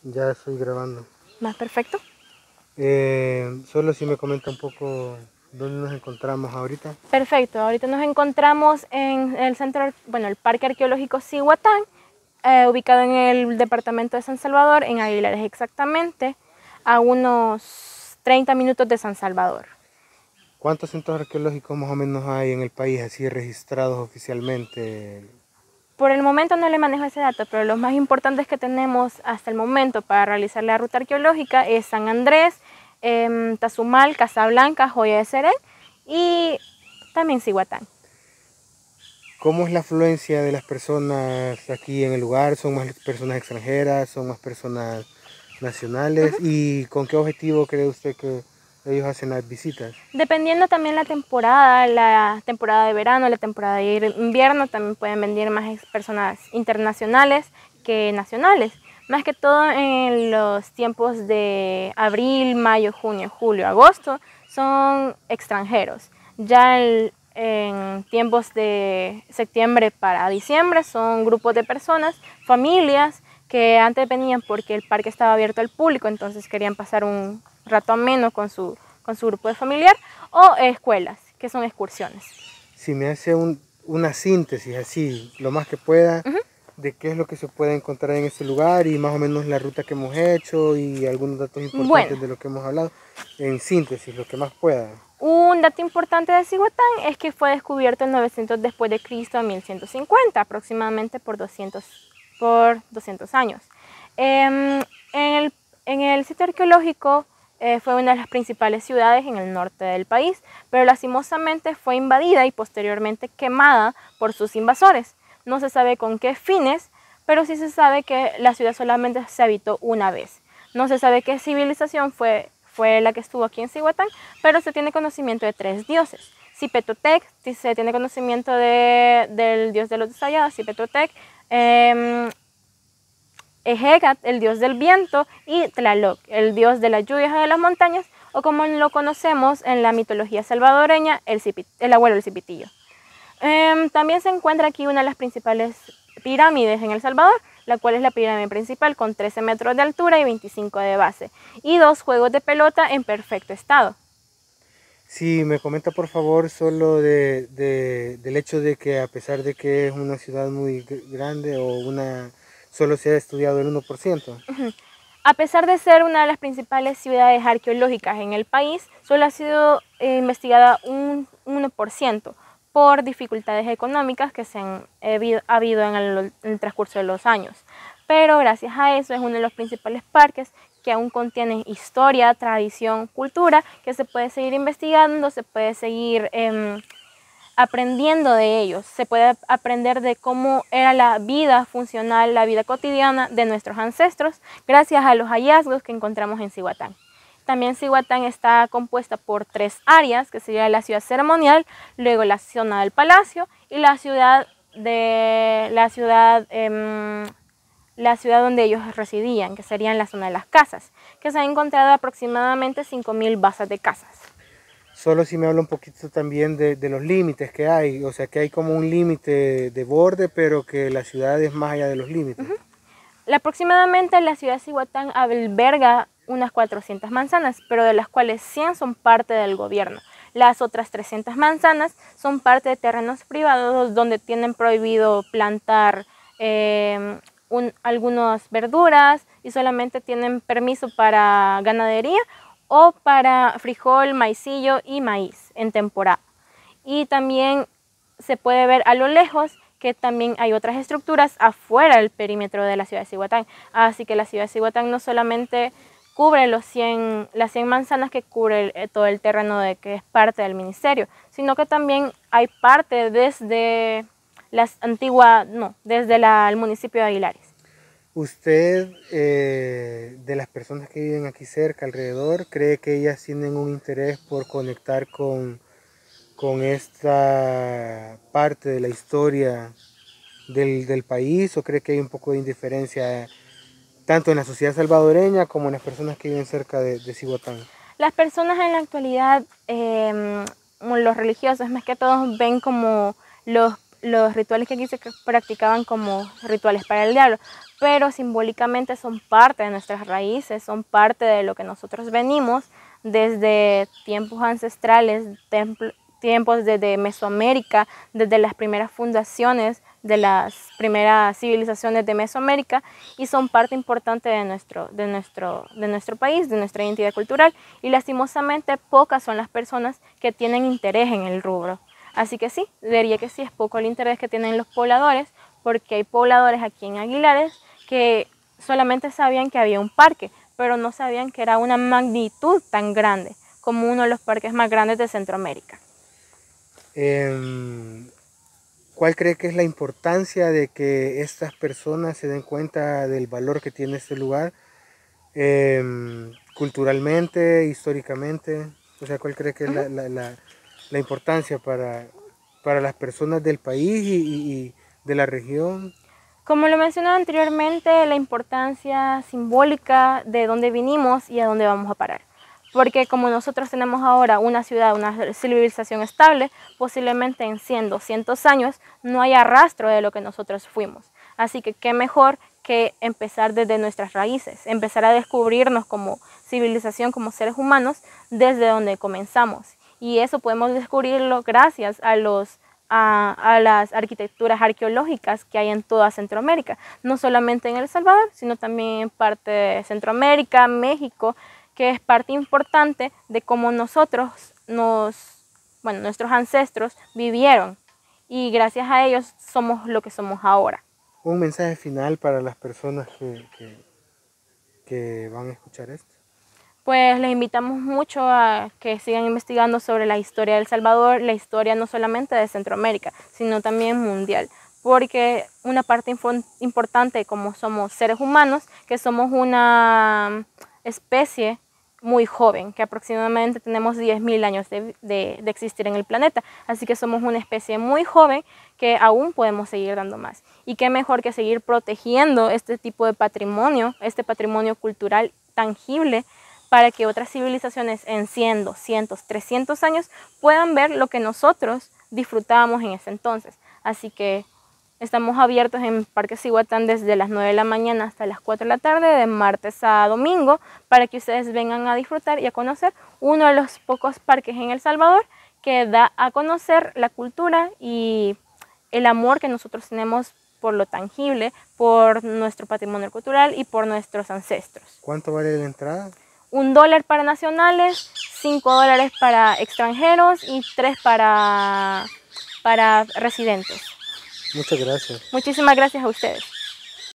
Ya estoy grabando. Más perfecto. Solo si me comenta un poco dónde nos encontramos ahorita. Perfecto. Ahorita nos encontramos en el centro, bueno, el Parque Arqueológico Cihuatán, ubicado en el departamento de San Salvador, en Aguilares exactamente, a unos 30 minutos de San Salvador. ¿Cuántos centros arqueológicos más o menos hay en el país así registrados oficialmente? Por el momento no le manejo ese dato, pero los más importantes que tenemos hasta el momento para realizar la ruta arqueológica es San Andrés, Tazumal, Casablanca, Joya de Serén y también Cihuatán. ¿Cómo es la afluencia de las personas aquí en el lugar? ¿Son más personas extranjeras? ¿Son más personas nacionales? ¿Y con qué objetivo cree usted que ellos hacen las visitas? Dependiendo también la temporada de verano, la temporada de invierno, también pueden venir más personas internacionales que nacionales. Más que todo en los tiempos de abril, mayo, junio, julio, agosto, son extranjeros. Ya en tiempos de septiembre para diciembre son grupos de personas, familias, que antes venían porque el parque estaba abierto al público, entonces querían pasar un rato ameno con su grupo de familiar, o escuelas, que son excursiones. Si me hace una síntesis así, lo más que pueda, Uh -huh. de qué es lo que se puede encontrar en este lugar y más o menos la ruta que hemos hecho y algunos datos Bueno, importantes de lo que hemos hablado, en síntesis, lo que más pueda. un dato importante de Cihuatán es que fue descubierto en 900 después de Cristo, en 1150, aproximadamente por 200 años. En el sitio arqueológico fue una de las principales ciudades en el norte del país, pero lastimosamente fue invadida y posteriormente quemada por sus invasores. No se sabe con qué fines, pero sí se sabe que la ciudad solamente se habitó una vez. No se sabe qué civilización fue la que estuvo aquí en Cihuatán, pero se tiene conocimiento de 3 dioses. Cipetotec, se tiene conocimiento del dios de los desayados, Cipetotec, Ejegat, el dios del viento, y Tlaloc, el dios de las lluvias o de las montañas, o como lo conocemos en la mitología salvadoreña, el abuelo del Cipitillo. También se encuentra aquí una de las principales pirámides en El Salvador, la cual es la pirámide principal con 13 metros de altura y 25 de base, y 2 juegos de pelota en perfecto estado. Si me comenta por favor solo del hecho de que a pesar de que es una ciudad muy grande o solo se ha estudiado el 1%. A pesar de ser una de las principales ciudades arqueológicas en el país, solo ha sido investigada un 1% por dificultades económicas que se han habido en el transcurso de los años. Pero gracias a eso es uno de los principales parques que aún contienen historia, tradición, cultura, que se puede seguir investigando, se puede seguir aprendiendo de ellos. Se puede aprender de cómo era la vida funcional, la vida cotidiana de nuestros ancestros, gracias a los hallazgos que encontramos en Cihuatán. También Cihuatán está compuesta por 3 áreas, que sería la ciudad ceremonial, luego la zona del palacio y la ciudad donde ellos residían, que serían la zona de las casas, que se han encontrado aproximadamente 5000 basas de casas. Solo si me habla un poquito también de los límites que hay, o sea que hay como un límite de borde, pero que la ciudad es más allá de los límites. Aproximadamente la ciudad de Cihuatán alberga unas 400 manzanas, pero de las cuales 100 son parte del gobierno. Las otras 300 manzanas son parte de terrenos privados donde tienen prohibido plantar algunas verduras y solamente tienen permiso para ganadería o para frijol, maicillo y maíz en temporada. Y también se puede ver a lo lejos que también hay otras estructuras afuera del perímetro de la ciudad de Cihuatán. Así que la ciudad de Cihuatán no solamente cubre las 100 manzanas que cubre todo el terreno de que es parte del ministerio, sino que también hay parte desde el municipio de Aguilares. ¿Usted, de las personas que viven aquí cerca, alrededor, cree que ellas tienen un interés por conectar con esta parte de la historia del país o cree que hay un poco de indiferencia tanto en la sociedad salvadoreña como en las personas que viven cerca de Cihuatán? Las personas en la actualidad, los religiosos más que todos, ven como los rituales que aquí se practicaban como rituales para el diablo, pero simbólicamente son parte de nuestras raíces, son parte de lo que nosotros venimos desde tiempos ancestrales, tiempos desde Mesoamérica, desde las primeras fundaciones de las primeras civilizaciones de Mesoamérica, y son parte importante de nuestro país, de nuestra identidad cultural, y lastimosamente pocas son las personas que tienen interés en el rubro. Así que sí, diría que sí, es poco el interés que tienen los pobladores, porque hay pobladores aquí en Aguilares que solamente sabían que había un parque, pero no sabían que era una magnitud tan grande como uno de los parques más grandes de Centroamérica. ¿Cuál cree que es la importancia de que estas personas se den cuenta del valor que tiene este lugar, culturalmente, históricamente? O sea, ¿cuál cree que es la importancia para las personas del país y de la región? Como lo mencioné anteriormente, la importancia simbólica de dónde vinimos y a dónde vamos a parar. Porque como nosotros tenemos ahora una ciudad, una civilización estable, posiblemente en 100, 200 años no haya rastro de lo que nosotros fuimos. Así que qué mejor que empezar desde nuestras raíces, empezar a descubrirnos como civilización, como seres humanos, desde donde comenzamos. Y eso podemos descubrirlo gracias a las arquitecturas arqueológicas que hay en toda Centroamérica, no solamente en El Salvador, sino también en parte de Centroamérica, México, que es parte importante de cómo nuestros ancestros vivieron, y gracias a ellos somos lo que somos ahora. Un mensaje final para las personas que van a escuchar esto. Pues les invitamos mucho a que sigan investigando sobre la historia de El Salvador, la historia no solamente de Centroamérica, sino también mundial, porque una parte importante como somos seres humanos, que somos una especie muy joven, que aproximadamente tenemos 10.000 años de existir en el planeta, así que somos una especie muy joven que aún podemos seguir dando más. Y qué mejor que seguir protegiendo este tipo de patrimonio, este patrimonio cultural tangible, para que otras civilizaciones en 100, 200, 300 años puedan ver lo que nosotros disfrutábamos en ese entonces. Así que estamos abiertos en Parque Cihuatán desde las 9 de la mañana hasta las 4 de la tarde, de martes a domingo, para que ustedes vengan a disfrutar y a conocer uno de los pocos parques en El Salvador que da a conocer la cultura y el amor que nosotros tenemos por lo tangible, por nuestro patrimonio cultural y por nuestros ancestros. ¿Cuánto vale la entrada? $1 para nacionales, $5 para extranjeros y $3 para residentes. Muchas gracias. Muchísimas gracias a ustedes.